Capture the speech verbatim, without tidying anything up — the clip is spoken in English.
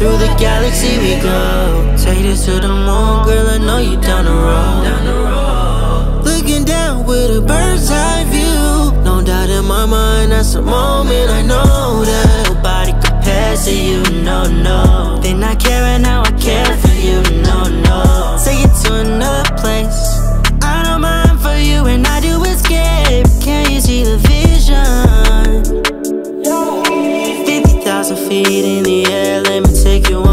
Through the galaxy we go. Take this to the moon, girl, I know you down the road. Looking down with a bird's eye view. No doubt in my mind, that's the moment I know that nobody compares to you, no, no. They not caring how I care for you, no, no. Take it to another place. I don't mind for you and I do escape. Can you see the vision? fifty thousand feet in the air, let me take you on